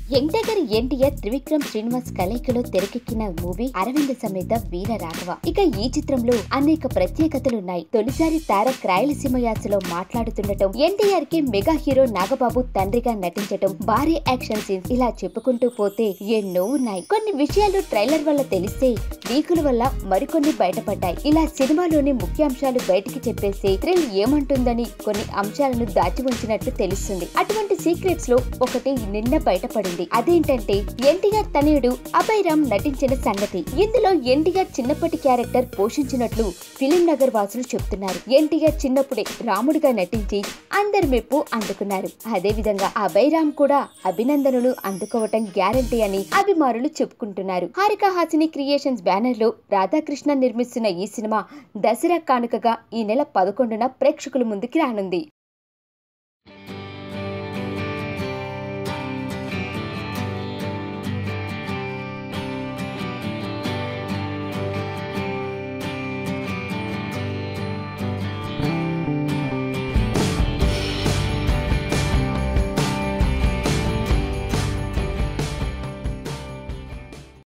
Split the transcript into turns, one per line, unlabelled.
Young tiger NTR Trivikram Srinivas కలయికలో తెరకెక్కిన movie Aravinda Sametha Veera Raghava. ఇక ఈ చిత్రంలో అనేక ప్రత్యేకతలున్నాయి. తొలిసారి తారక్ రాయలసీమ యాసలో మాట్లాడుతుండటం, ఎన్టీఆర్ కి మెగా హీరో నాగబాబు తండ్రిగా నటించటం, భారీ యాక్షన్ సీన్స్, ఇలా చెప్పుకుంటూ పోతే ఎన్నో ఉన్నాయి. కొన్ని విషయాలు ట్రైలర్ వల్ల తెలిస్తే లీకుల వల్ల మరికొన్ని బయటపడ్డాయి. ఇలా సినిమాలోని ముఖ్యాంశాలు బయటికి చెప్పేసి థ్రిల్ ఏమంటుందని కొన్ని అంశాలను దాచి ఉంచినట్లు తెలుస్తుంది. అటువంటి సీక్రెట్స్ లో ఒకటి నిన్న బయటపడింది. అదేంటంటే ఎన్టీఆర్ తనయుడు అభయ్ రామ్ నటించిన సంగతి. ఇందులో ఎన్టీఆర్ చిన్నప్పటి క్యారెక్టర్ పోషించినట్లు ఫిలిం నగర్ వాసులు చెప్తున్నారు. ఎన్టీఆర్ చిన్నప్పుడే రాముడిగా నటించి అందరి మెప్పు అందుకున్నారు. అదే విధంగా అభయ్ రామ్ కూడా అభినందనలు అందుకోవటం గ్యారంటీ అని అభిమానులు చెప్పుకుంటున్నారు. హారిక హాసిని క్రియేషన్స్ బ్యానర్ లో రాధాకృష్ణ నిర్మిస్తున్న ఈ సినిమా దసరా కానుకగా ఈ నెల 11న ప్రేక్షకుల ముందుకి రానుంది.